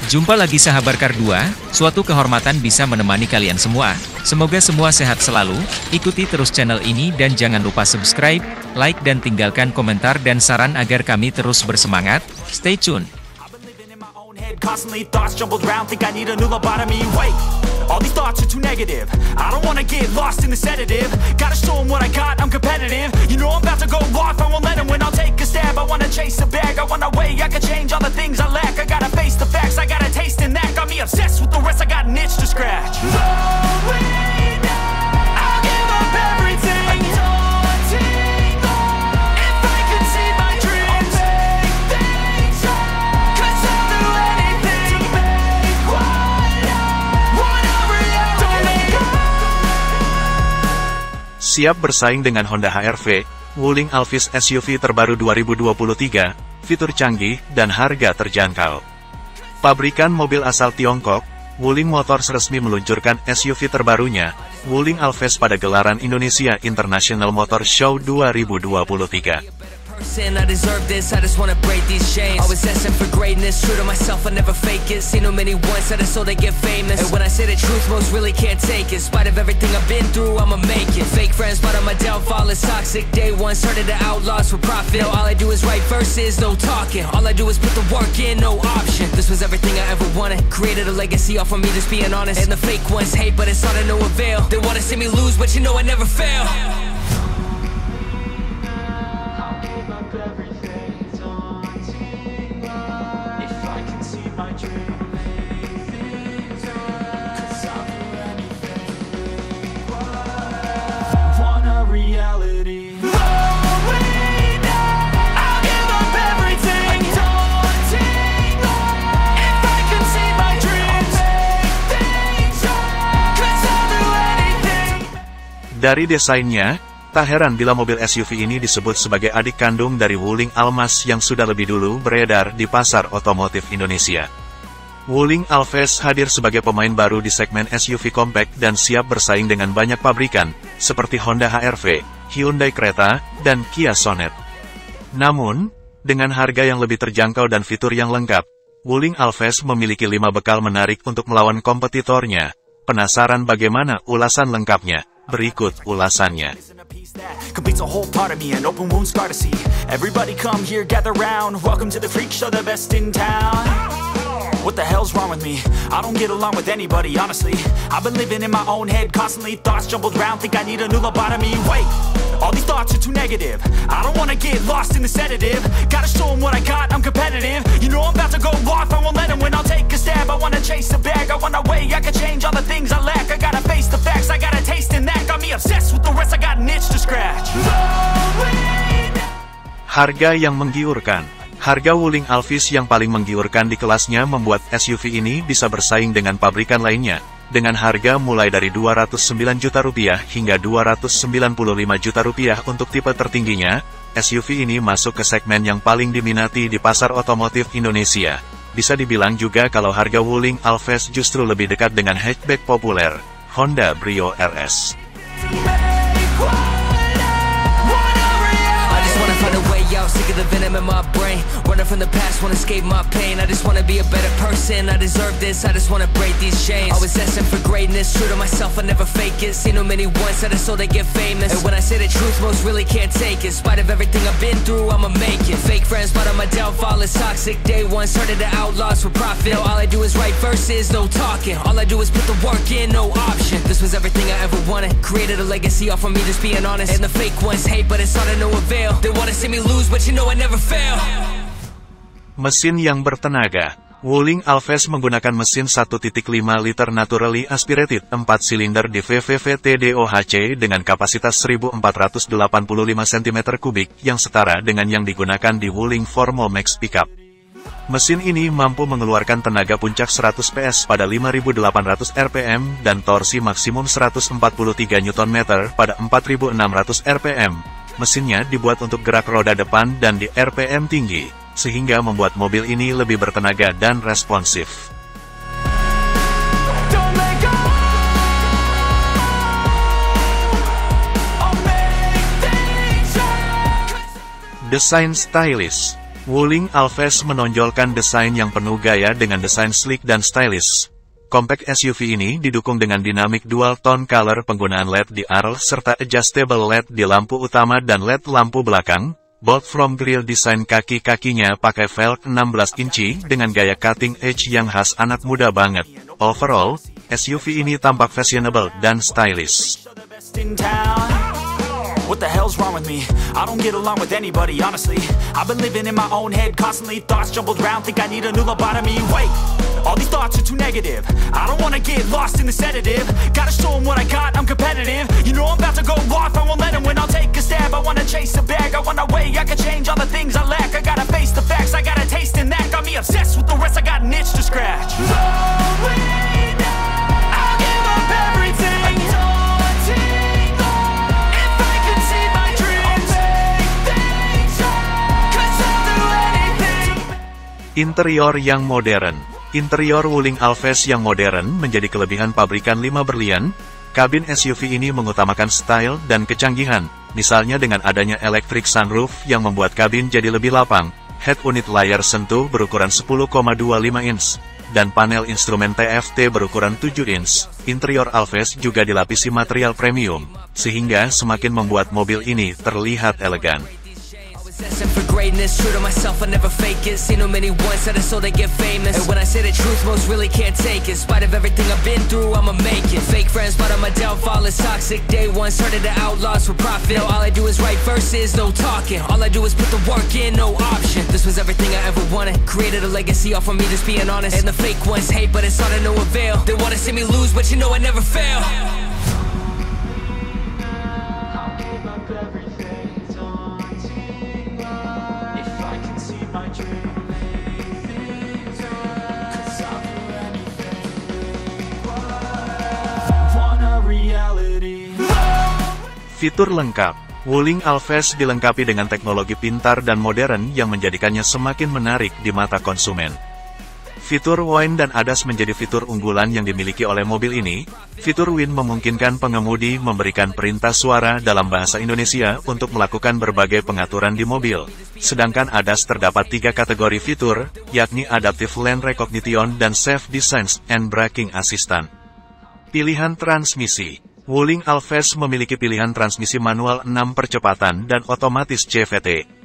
Jumpa lagi sahabat Kar2, suatu kehormatan bisa menemani kalian semua. Semoga semua sehat selalu, ikuti terus channel ini dan jangan lupa subscribe, like dan tinggalkan komentar dan saran agar kami terus bersemangat. Stay tune. Constantly thoughts jumbled around, think I need a new lobotomy. Wait, all these thoughts are too negative. I don't wanna get lost in the sedative. Gotta show them what I got, I'm competitive. You know I'm about to go off, I won't let them win. I'll take a stab, I wanna chase a bag. I wanna way, I can change all the things I lack. I gotta face the facts, I got a taste in that. Got me obsessed with the rest, I got an itch to scratch. I'll give up everything. Siap bersaing dengan Honda HR-V, Wuling Alphys SUV terbaru 2023, fitur canggih, dan harga terjangkau. Pabrikan mobil asal Tiongkok, Wuling Motors resmi meluncurkan SUV terbarunya, Wuling Alphys pada gelaran Indonesia International Motor Show 2023. I deserve this, I just wanna break these chains. Always asking for greatness, true to myself, I never fake it. Seen no many ones that are so they get famous. And when I say the truth, most really can't take it. In spite of everything I've been through, I'ma make it. Fake friends, but on my downfall is toxic. Day one, started the outlaws for profit. Now all I do is write verses, no talking. All I do is put the work in, no option. This was everything I ever wanted. Created a legacy off of me, just being honest. And the fake ones hate, but it's all to no avail. They wanna see me lose, but you know I never fail. Dari desainnya, tak heran bila mobil SUV ini disebut sebagai adik kandung dari Wuling Almas yang sudah lebih dulu beredar di pasar otomotif Indonesia. Wuling Alphys hadir sebagai pemain baru di segmen SUV compact dan siap bersaing dengan banyak pabrikan, seperti Honda HR-V, Hyundai Creta, dan Kia Sonet. Namun, dengan harga yang lebih terjangkau dan fitur yang lengkap, Wuling Alphys memiliki 5 bekal menarik untuk melawan kompetitornya. Penasaran bagaimana ulasan lengkapnya? Berikut ulasannya. Completes a whole part of me, an open wound scar to see. Everybody come here, gather round. Welcome to the freak show, the best in town. What the hell's wrong with me? I don't get along with anybody, honestly. I've been living in my own head, constantly thoughts jumbled around. Think I need a new lobotomy. Wait, all these thoughts are too negative. I don't wanna get lost in the sedative. Gotta show them what I got, I'm competitive. You know I'm about to go off, I won't let them win. I'll take a stab, I wanna chase a bag. I wanna way, I can change all the things I lack. I gotta face the facts, I got a taste in that. Got me obsessed with the rest, I got an itch to scratch. Harga yang menggiurkan. Harga Wuling Alphys yang paling menggiurkan di kelasnya membuat SUV ini bisa bersaing dengan pabrikan lainnya, dengan harga mulai dari Rp209 juta hingga Rp295 juta untuk tipe tertingginya. SUV ini masuk ke segmen yang paling diminati di pasar otomotif Indonesia. Bisa dibilang juga kalau harga Wuling Alphys justru lebih dekat dengan hatchback populer, Honda Brio RS. Sick of the venom in my brain. Running from the past, wanna escape my pain. I just wanna be a better person, I deserve this. I just wanna break these chains. Always asking for greatness, true to myself, I never fake it. Seen no many ones that are so they get famous. And when I say the truth, most really can't take it. In spite of everything I've been through, I'ma make it. Fake friends, but on my downfall is toxic. Day one, started the outlaws for profit. Now all I do is write verses, no talking. All I do is put the work in, no option. This was everything I ever wanted. Created a legacy off of me, just being honest. And the fake ones hate, but it's all to no avail. They wanna see me lose, but you know I never fail. Mesin yang bertenaga. Wuling Alphys menggunakan mesin 1.5 liter naturally aspirated 4 silinder di VVV-TDOHC dengan kapasitas 1485 cm3 yang setara dengan yang digunakan di Wuling Formo Max Pickup. Mesin ini mampu mengeluarkan tenaga puncak 100 PS pada 5.800 rpm dan torsi maksimum 143 Nm pada 4.600 rpm. Mesinnya dibuat untuk gerak roda depan dan di RPM tinggi, sehingga membuat mobil ini lebih bertenaga dan responsif. Desain stylish. Wuling Alphard menonjolkan desain yang penuh gaya dengan desain sleek dan stylish. Compact SUV ini didukung dengan dynamic dual tone color, penggunaan LED di arl serta adjustable LED di lampu utama dan LED lampu belakang. Bolt from grille desain kaki-kakinya pakai velg 16 inci dengan gaya cutting edge yang khas anak muda banget. Overall, SUV ini tampak fashionable dan stylish. What the hell's wrong with me? I don't get along with anybody, honestly. I've been living in my own head constantly. Thoughts jumbled around, think I need a new lobotomy. Wait, all these thoughts are too negative. I don't wanna get lost in the sedative. Gotta show them what I got, I'm competitive. You know I'm about to go off, I won't let them win. I'll take a stab, I wanna chase a bag. I wanna weigh, I can change all the things I lack. I gotta face the facts, I got a taste in that. Got me obsessed with the rest, I got an itch to scratch. I'll give up everything. Interior yang modern. Interior Wuling Alphard yang modern menjadi kelebihan pabrikan 5 berlian. Kabin SUV ini mengutamakan style dan kecanggihan, misalnya dengan adanya electric sunroof yang membuat kabin jadi lebih lapang, head unit layar sentuh berukuran 10,25 inch, dan panel instrumen TFT berukuran 7 inch. Interior Alphard juga dilapisi material premium, sehingga semakin membuat mobil ini terlihat elegan. Destined for greatness, true to myself, I never fake it. Seen no many ones that are so they get famous. And when I say the truth, most really can't take it. In spite of everything I've been through, I'ma make it. Fake friends, but on my downfall is toxic. Day one, started to outlaws for profit. Now all I do is write verses, no talking. All I do is put the work in, no option. This was everything I ever wanted. Created a legacy off of me, just being honest. And the fake ones hate, but it's all to no avail. They wanna see me lose, but you know I never fail. Fitur lengkap. Wuling Alphard dilengkapi dengan teknologi pintar dan modern yang menjadikannya semakin menarik di mata konsumen. Fitur Win dan ADAS menjadi fitur unggulan yang dimiliki oleh mobil ini. Fitur Win memungkinkan pengemudi memberikan perintah suara dalam bahasa Indonesia untuk melakukan berbagai pengaturan di mobil. Sedangkan ADAS terdapat 3 kategori fitur, yakni Adaptive Lane Recognition dan Safe Descent and Braking Assistant. Pilihan transmisi. Wuling Alphard memiliki pilihan transmisi manual 6 percepatan dan otomatis CVT.